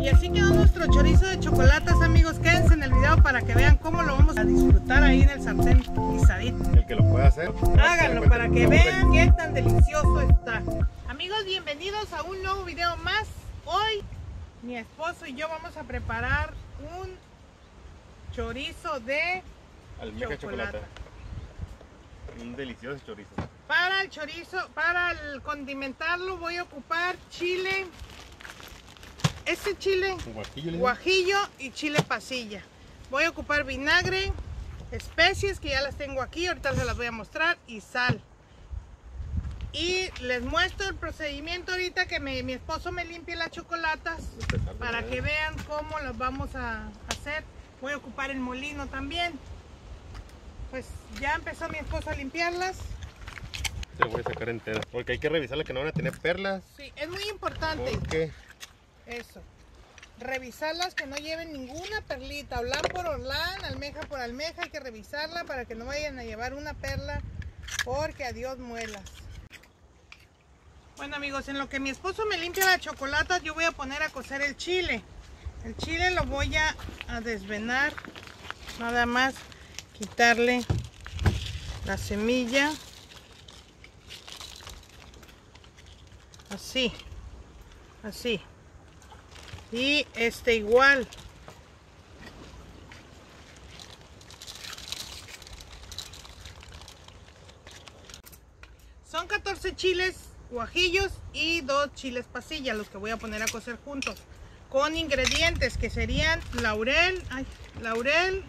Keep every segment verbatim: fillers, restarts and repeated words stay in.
Y así quedó nuestro chorizo de chocolatas, amigos. Quédense en el video para que vean cómo lo vamos a disfrutar ahí en el sartén guisadito. El que lo pueda hacer, háganlo para que vean qué tan delicioso está. Amigos, bienvenidos a un nuevo video más. Hoy mi esposo y yo vamos a preparar un chorizo de almeja chocolate. chocolate. Un delicioso chorizo. Para el chorizo, para el condimentarlo voy a ocupar chile. Este chile Guajillo, guajillo y chile pasilla. Voy a ocupar vinagre, especies que ya las tengo aquí, ahorita se las voy a mostrar, y sal. Y les muestro el procedimiento ahorita que me, mi esposo me limpie las chocolatas para que vean cómo las vamos a hacer. Voy a ocupar el molino también. Pues ya empezó mi esposo a limpiarlas. Te voy a sacar entera porque hay que revisarla que no van a tener perlas. Sí, es muy importante. ¿Por qué? Eso, revisarlas que no lleven ninguna perlita, orlán por orlán, almeja por almeja, hay que revisarla para que no vayan a llevar una perla, porque adiós muelas. Bueno, amigos, en lo que mi esposo me limpia la chocolata, yo voy a poner a cocer el chile. El chile lo voy a, a desvenar, nada más quitarle la semilla, así, así. Y este igual. Son catorce chiles guajillos y dos chiles pasilla los que voy a poner a cocer juntos. Con ingredientes que serían laurel, ay, laurel,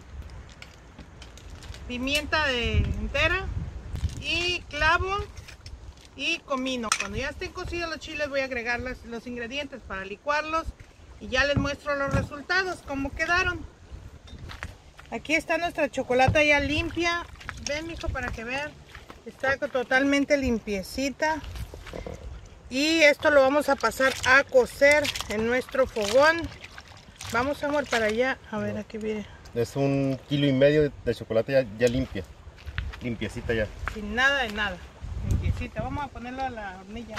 pimienta de entera y clavo y comino. Cuando ya estén cocidos los chiles voy a agregar los, los ingredientes para licuarlos. Y ya les muestro los resultados, cómo quedaron. Aquí está nuestra chocolata ya limpia. Ven, mijo, para que vean. Está totalmente limpiecita. Y esto lo vamos a pasar a cocer en nuestro fogón. Vamos, amor, para allá. A ver, aquí viene. Es un kilo y medio de chocolate ya, ya limpia. Limpiecita ya. Sin nada de nada. Limpiecita. Vamos a ponerlo a la hornilla.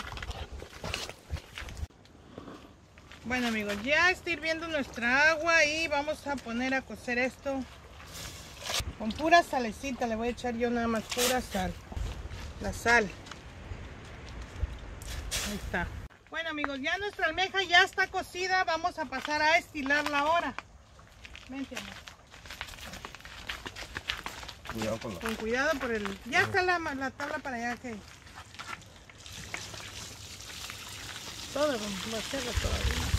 Bueno, amigos, ya está hirviendo nuestra agua y vamos a poner a cocer esto con pura salecita. Le voy a echar yo nada más pura sal, la sal. Ahí está. Bueno, amigos, ya nuestra almeja ya está cocida. Vamos a pasar a estilarla ahora. Vente, amor. Cuidado con la... Con cuidado por el... Ya está la, la tabla para allá que... Todo va a hacerlo todavía.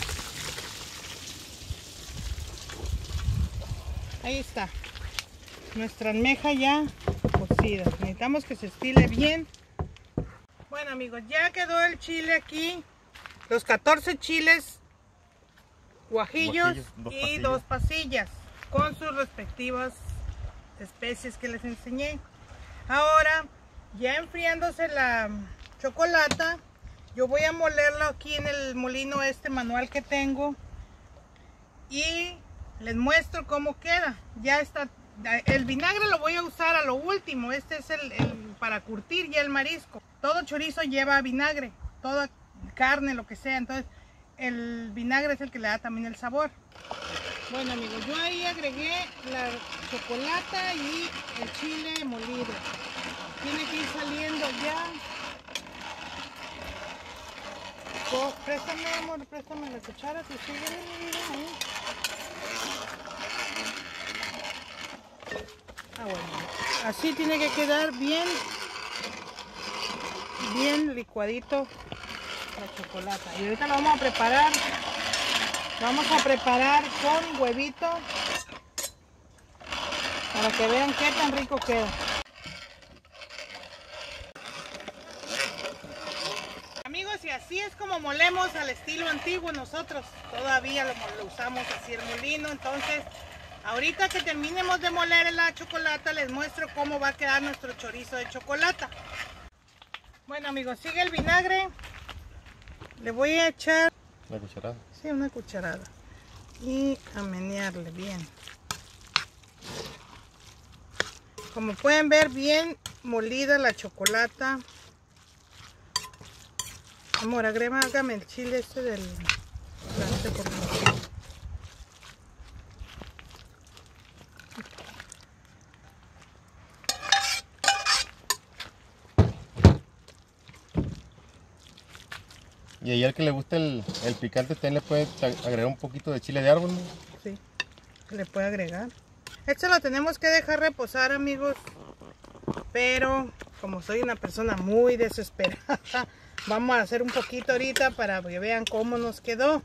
Ahí está. Nuestra almeja ya cocida. Necesitamos que se estile bien. Bueno, amigos, ya quedó el chile aquí. Los catorce chiles guajillos, guajillos dos y pasillas. dos pasillas con sus respectivas especies que les enseñé. Ahora, ya enfriándose la chocolata, yo voy a molerlo aquí en el molino este manual que tengo y les muestro cómo queda. Ya está, el vinagre lo voy a usar a lo último. Este es el, el para curtir ya el marisco. Todo chorizo lleva vinagre, toda carne, lo que sea. Entonces el vinagre es el que le da también el sabor. Bueno, amigos, yo ahí agregué la chocolata y el chile molido. Tiene que ir saliendo ya. Oh, préstame, amor, préstame la cuchara, te sigue ahí. Ah, bueno. Así tiene que quedar bien, bien licuadito la chocolata. Y ahorita lo vamos a preparar. Vamos a preparar con huevito para que vean qué tan rico queda. Amigos, y así es como molemos al estilo antiguo nosotros. Todavía lo, lo usamos así el molino. Entonces, ahorita que terminemos de moler la chocolata, les muestro cómo va a quedar nuestro chorizo de chocolata. Bueno, amigos, sigue el vinagre. Le voy a echar... ¿Una cucharada? Sí, una cucharada. Y a menearle bien. Como pueden ver, bien molida la chocolata. Amor, agrégame el chile este del... Por favor. Y ahí al que le gusta el, el picante también le puede agregar un poquito de chile de árbol, ¿no? Sí, le puede agregar. Esto lo tenemos que dejar reposar, amigos. Pero como soy una persona muy desesperada, vamos a hacer un poquito ahorita para que vean cómo nos quedó.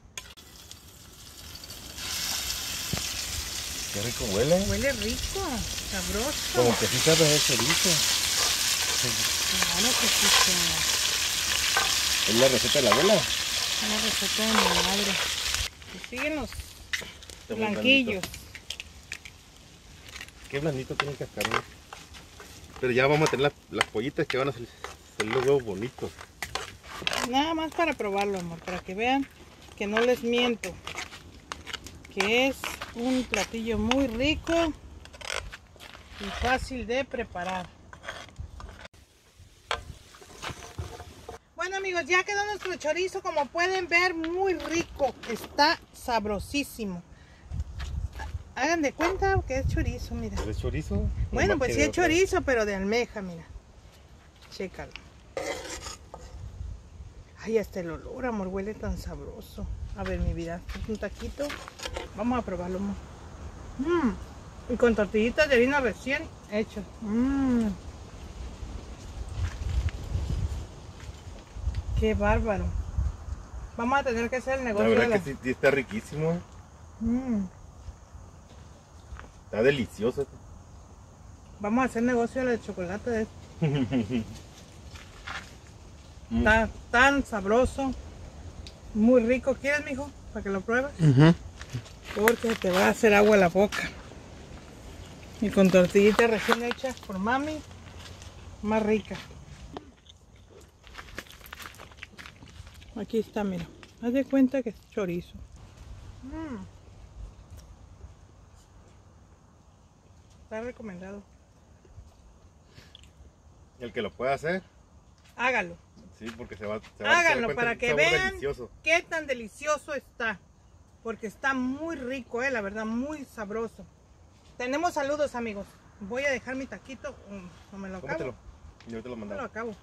Qué rico huele. Huele rico, sabroso. Como que sí sabe de chorizo. Claro que sí, señor. ¿Es la receta de la abuela? Es la receta de mi madre. Y siguen los blanquillos. Qué blandito tiene el cascarón. Pero ya vamos a tener las, las pollitas que van a salir, salir los huevos bonitos. Nada más para probarlo, amor, para que vean que no les miento. Que es un platillo muy rico y fácil de preparar. Bueno, amigos, ya quedó nuestro chorizo, como pueden ver, muy rico, está sabrosísimo. Hagan de cuenta que es chorizo, mira. ¿Es chorizo? Bueno, pues sí es chorizo, pero de almeja, mira. Chécalo. Ay, hasta el olor, amor, huele tan sabroso. A ver, mi vida, un taquito. Vamos a probarlo, amor. Mm. Y con tortillitas de harina recién hechas. Mmm. Qué bárbaro. Vamos a tener que hacer el negocio. La verdad de la... que sí, sí está riquísimo. Mm. Está delicioso. Vamos a hacer negocio de chocolate de esto. Está tan sabroso. Muy rico. ¿Quieres, mijo? Para que lo pruebes. Uh-huh. Porque te va a hacer agua a la boca. Y con tortillitas recién hechas por mami. Más rica. Aquí está, mira. Haz de cuenta que es chorizo. Mm. Está recomendado. El que lo pueda hacer. Hágalo. Sí, porque se va, se va Háganlo se para que vean delicioso. qué tan delicioso está. Porque está muy rico, eh, la verdad, muy sabroso. Tenemos saludos, amigos. Voy a dejar mi taquito. No me lo acabo. Cómetelo. Yo te lo mando. No me lo acabo.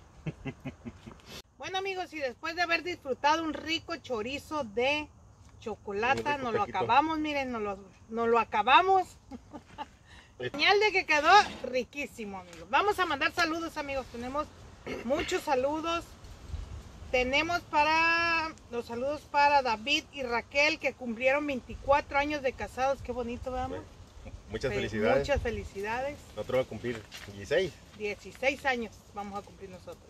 Bueno, amigos, y después de haber disfrutado un rico chorizo de chocolate, nos lo acabamos, miren, nos lo, nos lo acabamos. Señal de que quedó riquísimo, amigos. Vamos a mandar saludos, amigos. Tenemos muchos saludos. Tenemos para los saludos para David y Raquel, que cumplieron veinticuatro años de casados. Qué bonito, vamos. Bueno, muchas felicidades. Muchas felicidades. Nosotros vamos a cumplir dieciséis. dieciséis años vamos a cumplir nosotros.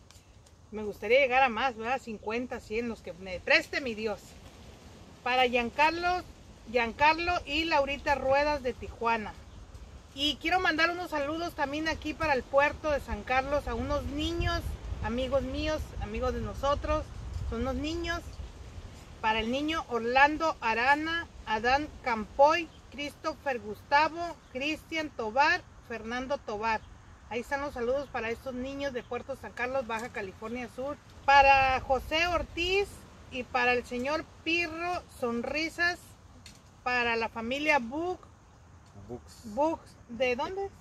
Me gustaría llegar a más, ¿verdad? cincuenta, cien, los que me preste mi Dios. Para Giancarlo, Giancarlo y Laurita Ruedas de Tijuana. Y quiero mandar unos saludos también aquí para el puerto de San Carlos a unos niños, amigos míos, amigos de nosotros. Son unos niños. Para el niño Orlando Arana, Adán Campoy, Christopher Gustavo, Cristian Tobar, Fernando Tobar. Ahí están los saludos para estos niños de Puerto San Carlos, Baja California Sur. Para José Ortiz y para el señor Pirro Sonrisas. Para la familia Bug. Books. Books, ¿de dónde?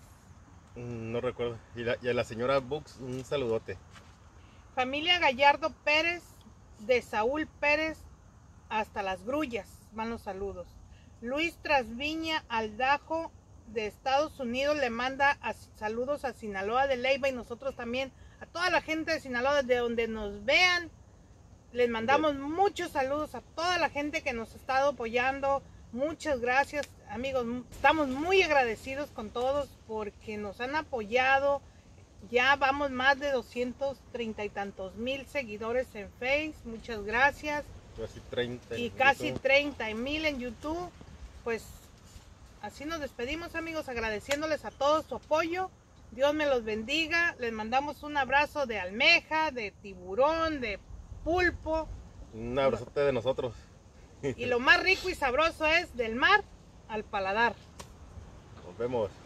No recuerdo. Y, la, y a la señora Books, un saludote. Familia Gallardo Pérez, de Saúl Pérez hasta Las Grullas. Van los saludos. Luis Trasviña Aldajo, de Estados Unidos, le manda a, saludos a Sinaloa de Leiva, y nosotros también a toda la gente de Sinaloa, de donde nos vean, les mandamos Bien. muchos saludos a toda la gente que nos ha estado apoyando. Muchas gracias, amigos, estamos muy agradecidos con todos porque nos han apoyado. Ya vamos más de doscientos treinta y tantos mil seguidores en Facebook. Muchas gracias. Casi treinta y casi treinta mil en YouTube. Pues así nos despedimos, amigos, agradeciéndoles a todos su apoyo. Dios me los bendiga. Les mandamos un abrazo de almeja, de tiburón, de pulpo. Un abrazote de nosotros. Y lo más rico y sabroso es del mar al paladar. Nos vemos.